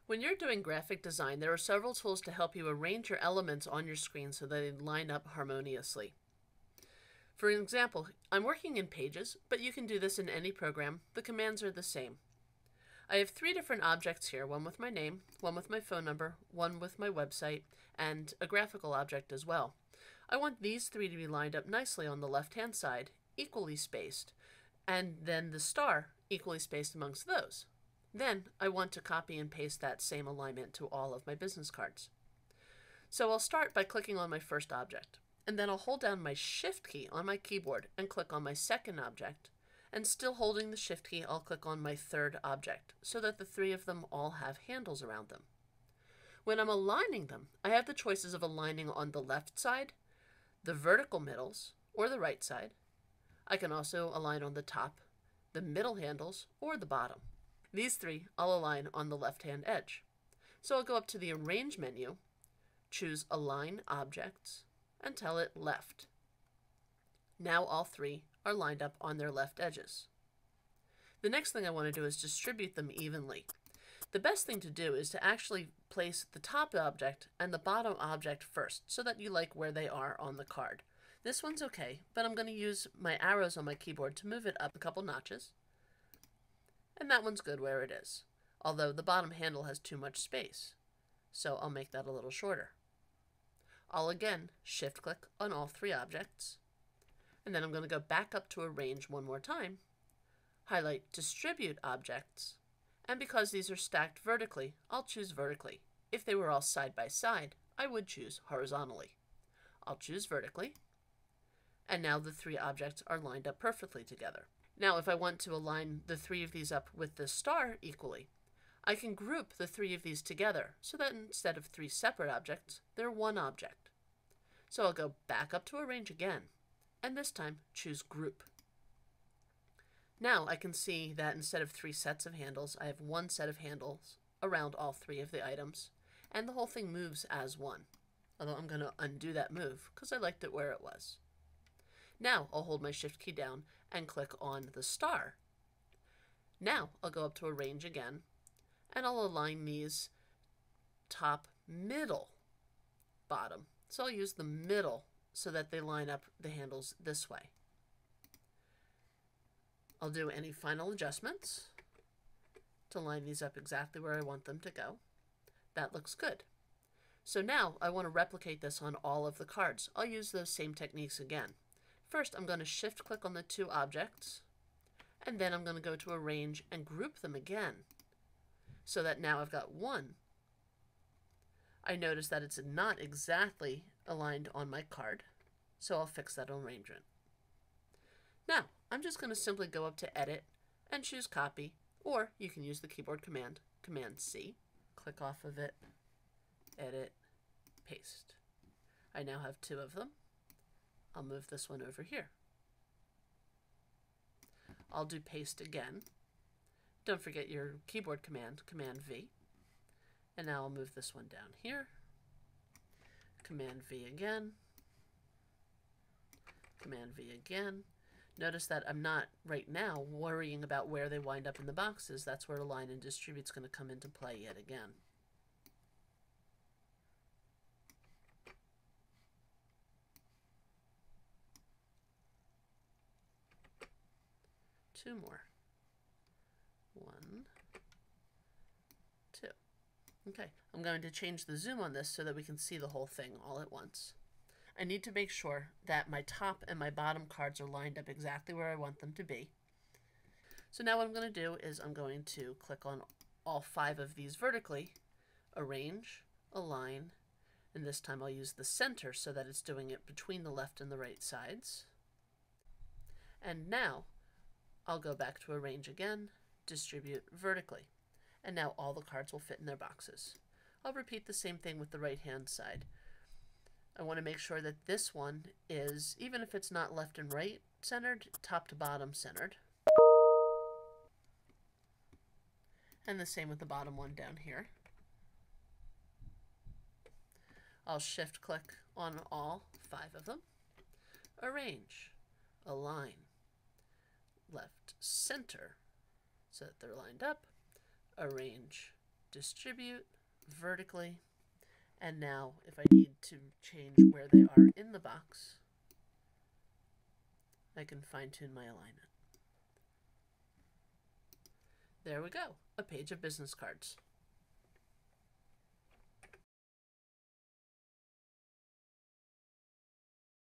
When you're doing graphic design, there are several tools to help you arrange your elements on your screen so that they line up harmoniously. For example, I'm working in Pages, but you can do this in any program. The commands are the same. I have 3 different objects here, one with my name, one with my phone number, one with my website, and a graphical object as well. I want these 3 to be lined up nicely on the left-hand side, equally spaced, and then the star equally spaced amongst those. Then I want to copy and paste that same alignment to all of my business cards. So I'll start by clicking on my first object, and then I'll hold down my Shift key on my keyboard and click on my second object, and still holding the Shift key, I'll click on my third object, so that the 3 of them all have handles around them. When I'm aligning them, I have the choices of aligning on the left side, the vertical middles, or the right side. I can also align on the top, the middle handles, or the bottom. These 3 I'll align on the left-hand edge. So I'll go up to the Arrange menu, choose Align Objects, and tell it Left. Now all 3 are lined up on their left edges. The next thing I want to do is distribute them evenly. The best thing to do is to actually place the top object and the bottom object first, so that you like where they are on the card. This one's okay, but I'm going to use my arrows on my keyboard to move it up a couple notches. And that one's good where it is, although the bottom handle has too much space, so I'll make that a little shorter. I'll again shift-click on all 3 objects, and then I'm going to go back up to Arrange one more time, highlight Distribute Objects, and because these are stacked vertically, I'll choose vertically. If they were all side by side, I would choose horizontally. I'll choose vertically, and now the 3 objects are lined up perfectly together. Now, if I want to align the 3 of these up with the star equally, I can group the 3 of these together so that instead of 3 separate objects, they're one object. So I'll go back up to Arrange again, and this time choose Group. Now I can see that instead of 3 sets of handles, I have 1 set of handles around all 3 of the items, and the whole thing moves as one. Although I'm going to undo that move because I liked it where it was. Now I'll hold my Shift key down and click on the star. Now I'll go up to Arrange again, and I'll align these top, middle, bottom. So I'll use the middle so that they line up the handles this way. I'll do any final adjustments to line these up exactly where I want them to go. That looks good. So now I want to replicate this on all of the cards. I'll use those same techniques again. First, I'm going to shift-click on the 2 objects, and then I'm going to go to Arrange and group them again, so that now I've got 1. I notice that it's not exactly aligned on my card, so I'll fix that arrangement. Now, I'm just going to simply go up to Edit and choose Copy, or you can use the keyboard command, Command-C, click off of it, Edit, Paste. I now have 2 of them. I'll move this one over here. I'll do Paste again. Don't forget your keyboard command, Command-V. And now I'll move this one down here. Command-V again. Command-V again. Notice that I'm not, right now, worrying about where they wind up in the boxes. That's where Align and Distribute's going to come into play yet again. Two more. 1, 2. Okay, I'm going to change the zoom on this so that we can see the whole thing all at once. I need to make sure that my top and my bottom cards are lined up exactly where I want them to be. So now what I'm going to do is I'm going to click on all 5 of these vertically, Arrange, Align, and this time I'll use the center so that it's doing it between the left and the right sides. And now I'll go back to Arrange again, Distribute vertically, and now all the cards will fit in their boxes. I'll repeat the same thing with the right-hand side. I want to make sure that this one is, even if it's not left and right centered, top to bottom centered. And the same with the bottom one down here. I'll shift-click on all 5 of them, Arrange, Align, Left, Center, so that they're lined up, Arrange, distribute vertically. And now if I need to change where they are in the box, I can fine-tune my alignment. There we go, a page of business cards.